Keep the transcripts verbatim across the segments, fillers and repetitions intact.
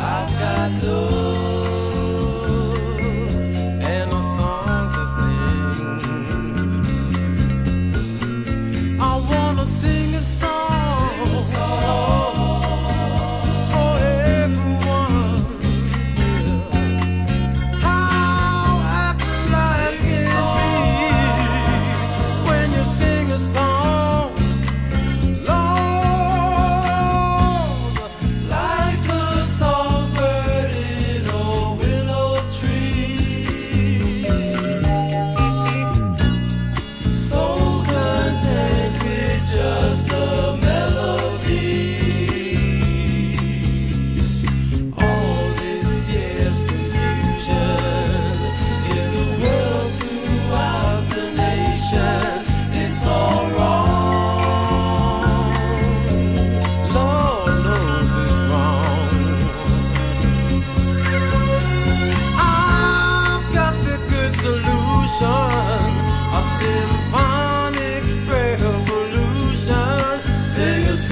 a symphonic revolution. Sing a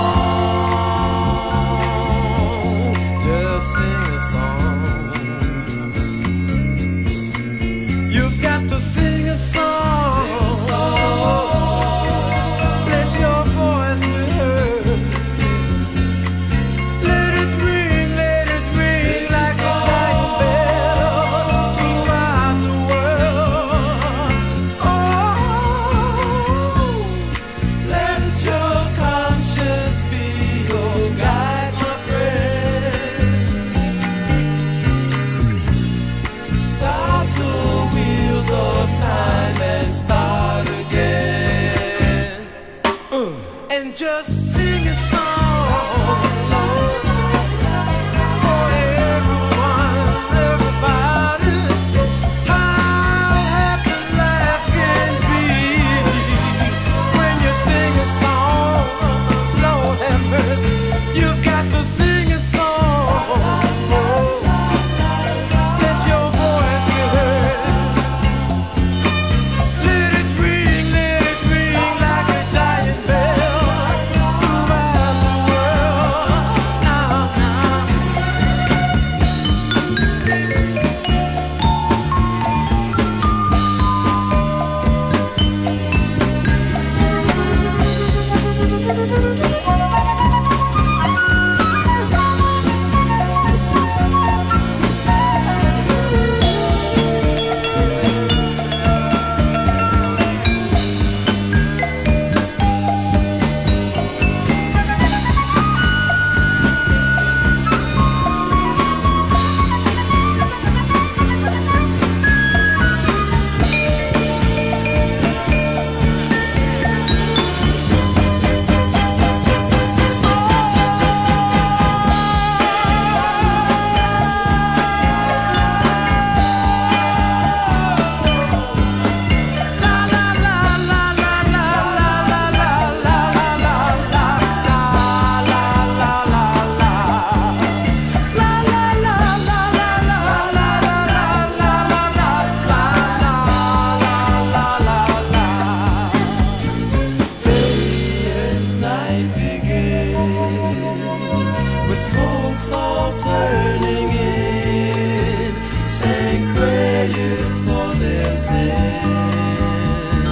song, just sing a song. You've got to sing a song, sing a song. Let your voice be heard. Let it ring, let it ring sing like a giant bell throughout the world. Oh, let your conscience be your guide, my friend. Stop the wheels of time and start again. Uh, and just sing a song for everyone, everybody. How happy life can be when you sing a song. Lord have mercy, you've got to sing a song. Let your voice be heard. Let it ring, let it ring like a giant bell throughout the world. Now, now. Night begins with folks all turning in, saying prayers for their sins.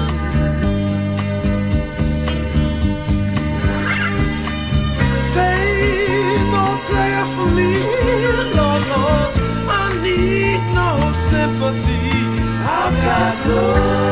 Say no prayer for me, Lord, Lord, I need no sympathy. I've got love.